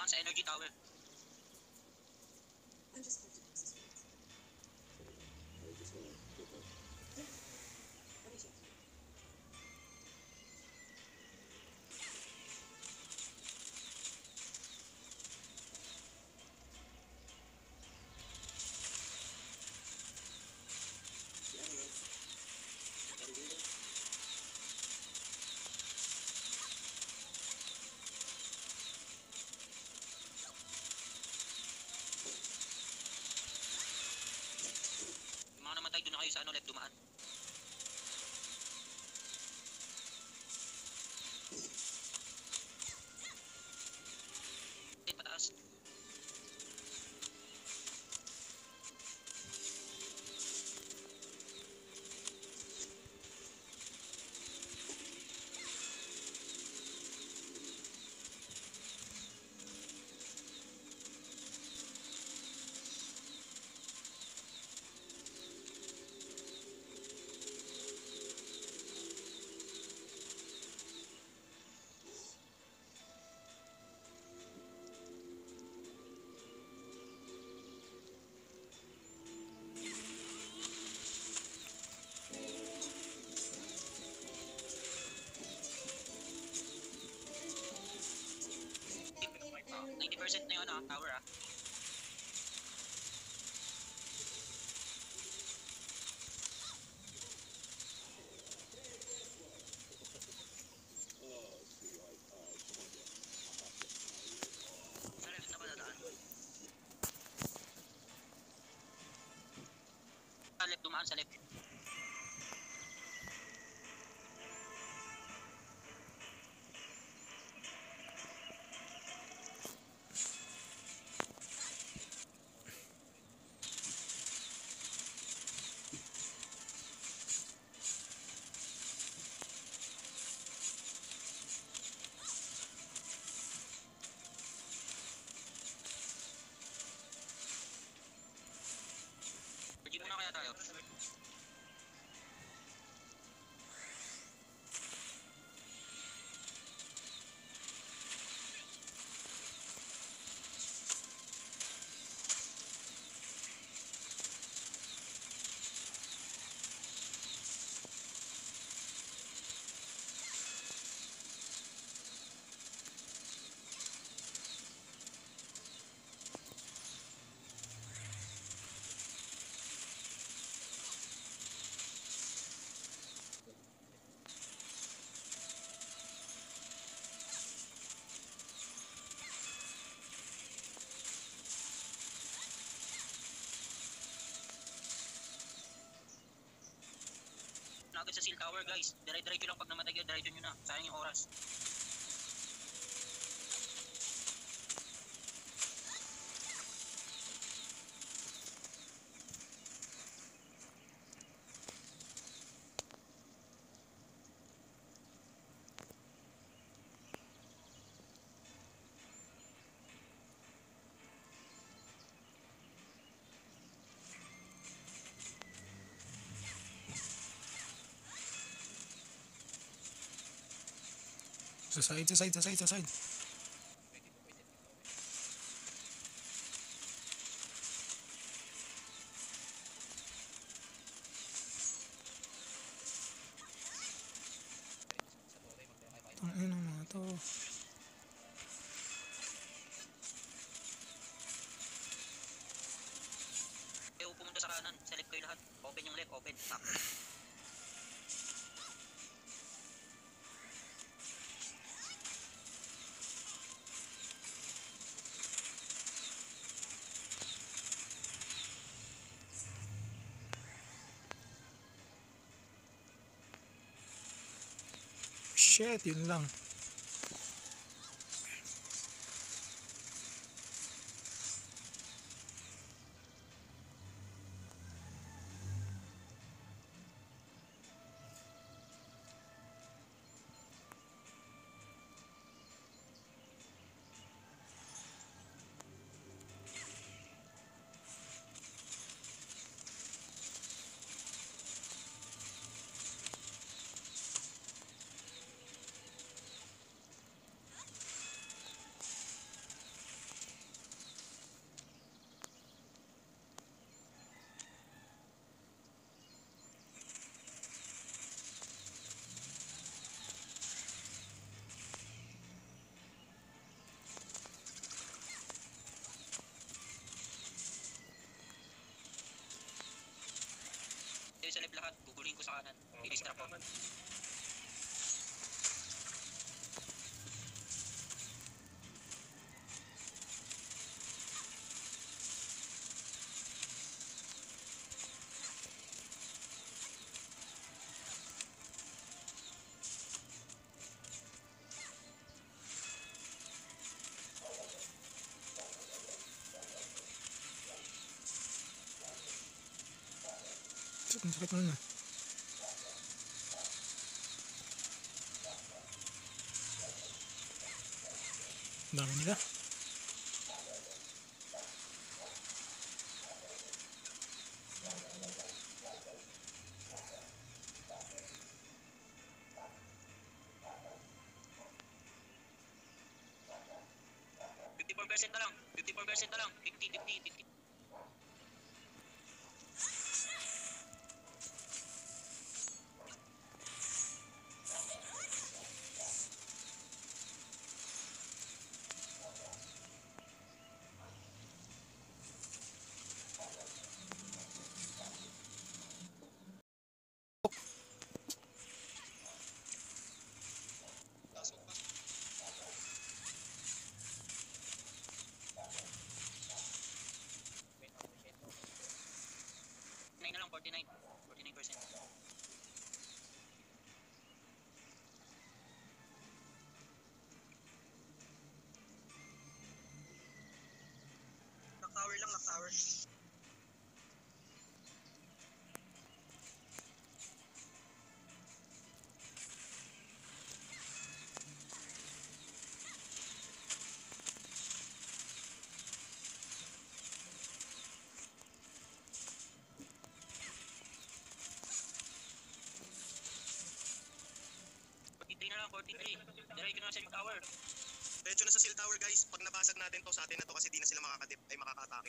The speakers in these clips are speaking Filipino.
dumaan sa energy tower. Yung mga namatay, doon na kayo sa ano, left dumaan. Pataas. Oh, 90% na yun tower Sa left na ba dadaan? Sa left dumaan, sa left. Virgin muna kaya tayo. Agad sa seal tower guys. Dire-diretso lang pag namatay kayo, diretso nyo na. Sayang yung oras. Sa side, sa side, sa side, sa side. Tangin ang mga to. Kayo pumunta sa kanan, sa left kayo lahat. Open yung left, open. Back. Shit, yun lang. lahat. Gugulin ko sa kanan. I-distract ko. Ang sakit mo na. Ang dami nila. %, na lang. 54% na lang. 50, 50, 50. Na lang, 49. 49%. Knock tower lang, knock tower. Na lang, 43. Diretso na sa silk tower. Diretso na sa silk tower guys. Pag nabasag natin to sa atin na to kasi di na sila makakadip ay makaka-atake.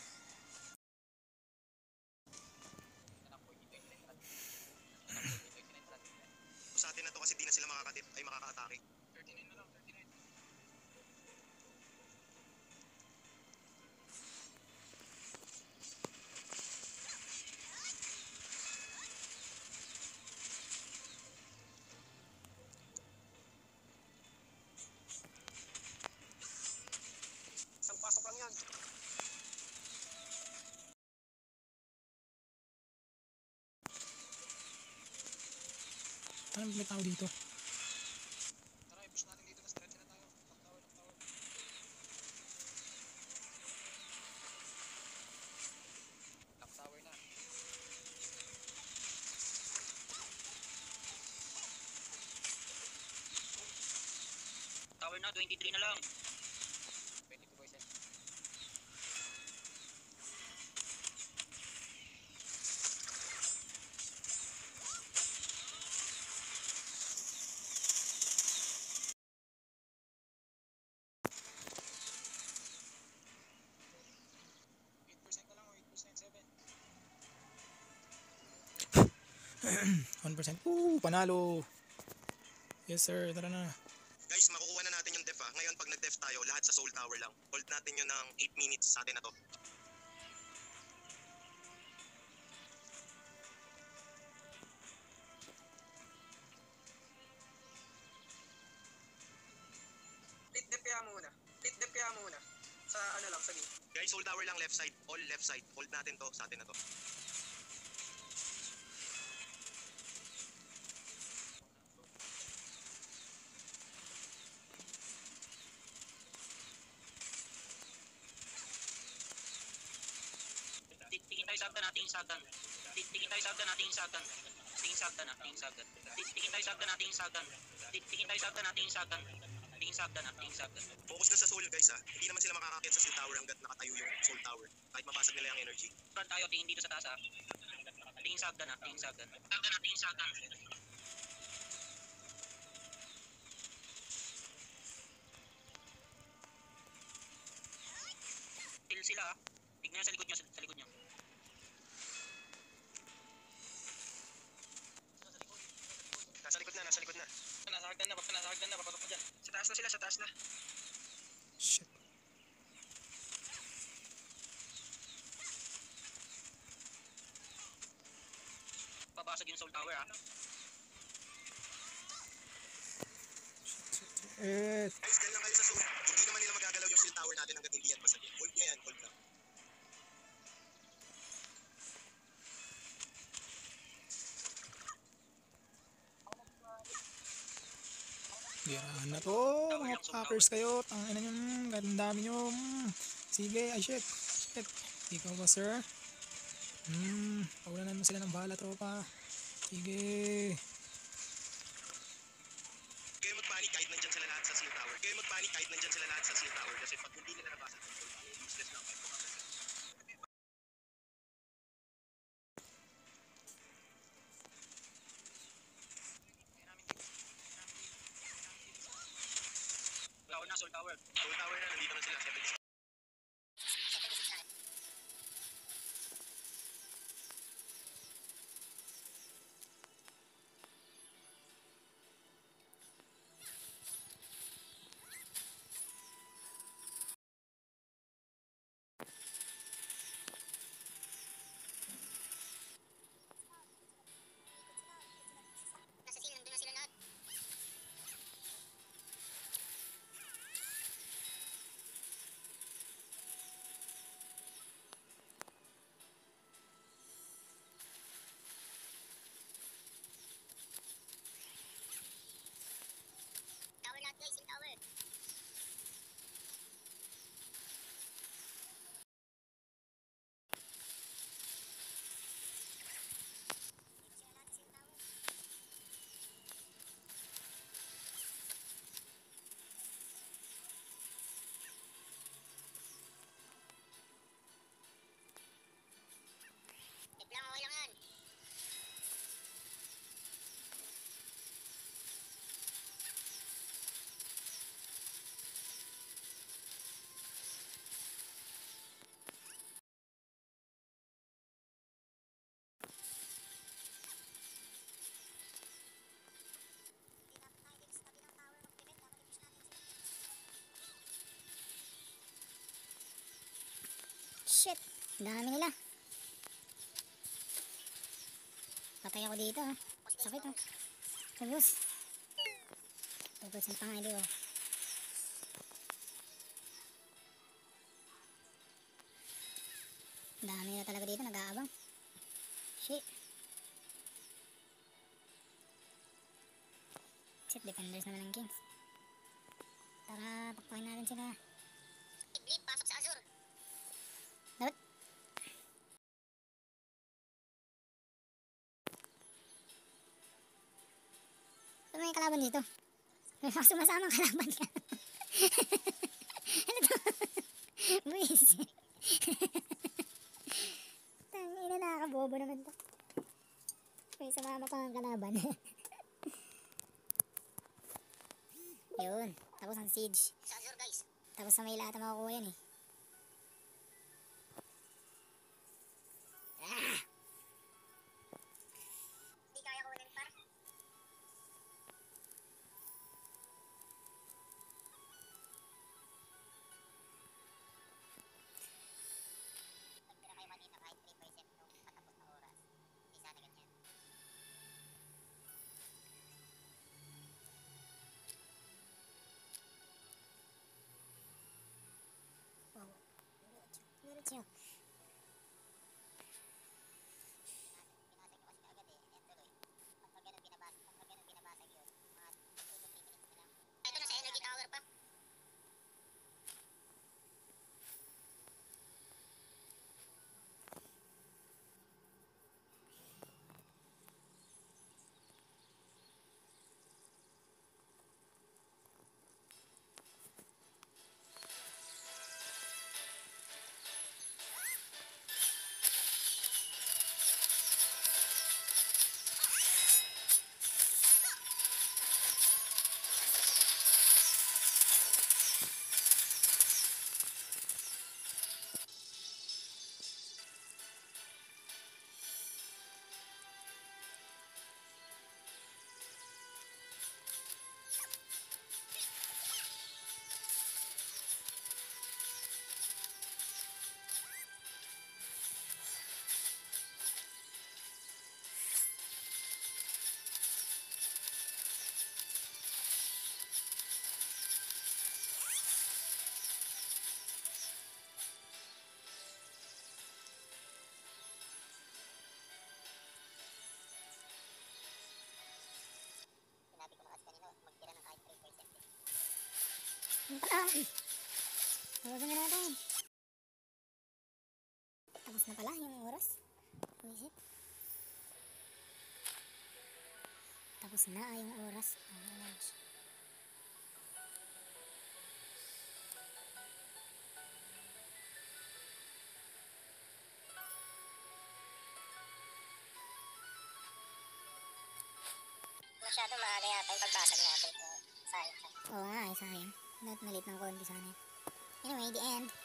Sa atin na to kasi di na sila makakadip ay makaka-atake. 39 na lang, 39. Isang pasok lang yan. Ano may tao dito? Tara, i-push natin dito. Tapos diretso na tayo. Lock tower, lock tower. Lock tower na. Tower na, 23 na lang. 22%. Na lang o 8%, 7. 1%. Panalo. Yes sir, tara na. Guys, makukuha na natin yung def ha. Ngayon pag nag-def tayo, lahat sa soul tower lang. Hold natin yun ng 8 minutes sa atin na to. Split DPA muna. Split DPA muna. Sa ano lang, sa gate. Guys, soul tower lang left side. All left side. Hold natin to sa atin na to. Tingin tayo sa agdan, nating sagdan. Tingin tayo sa agdan, nating sagdan. Tingin sa agdan, nating sagdan. Tingin tayo sa agdan, nating sagdan. Tingin tayo sa agdan, nating sagdan. Tingin sa agdan, nating sagdan. Focus na sa soul guys ha. Hindi naman sila makakakit sa soul tower hanggat nakatayo yung soul tower. Kahit mabasag nila yung energy. Front tayo, tingin dito sa taas ha. Tingin sa agdan, tingin sa agdan. Agdan, tingin sa agdan. Kill sila ha. Tignan nyo sa likod nyo, sa likod nyo. Nasa likod na, nasa likod na. Nasa hagdan na, papasok mo dyan. Sa taas na sila, sa taas na. Shit. Baba nabasag yung Soul Tower ha. Shit. Guys, dyan lang kayo sa soul. Hindi naman nila magagalaw yung shield tower natin hanggang hindi yan basagin. Hold nyo yan, hold lang. Girahan na to, mga fuckers kayo. Tangina nyo, ang dami nyo. Sige, ay shit. Shit. Ikaw ba, sir? Paulanan mo sila ng bala, tropa. Sige. Kayo magpanik kahit nandyan sila lahat sa shield tower. Kayo magpanik kahit nandyan sila lahat sa shield tower. Kasi pag hindi nila nabasa yung shield tower, useless lang kayo. Tower na, Soul Tower. Soul tower na, nandito na sila. 76. Nasa sila, nandun na sila lahat. Tower lahat guys, yung tower. Lang, okay lang yan. Shit, dami nila. Patay ako dito ha. Sakit ha. Tubos. Tubos ang pangay dito. Dami na talaga dito, nag-aabang. Shit. Shit, defenders naman ng Kings. Tara, pakpakin natin sila. Iblip, pasok sa Azure. Dapat. Ano may kalaban dito? May sumasama kalaban ka. Ano to? Buwis. Tangina, nakakabobo naman to. May sumama pa ang kalaban. Yun, tapos ang siege. Sa Azure guys. Tapos sa may lahat makukuha yan eh. Hindi kaya kunin par. Nagtira kayo kanina kahit 3% nung patapos na oras. Hindi sana ganyan. Yun pala. Tapusin na natin. Tapos na pala yung oras. Isip. Tapos na yung oras. Masyado maaga yata yung pagbasag natin. Sayang. Oo nga, sayang. Nalit ng konti sana. Anyway, the end.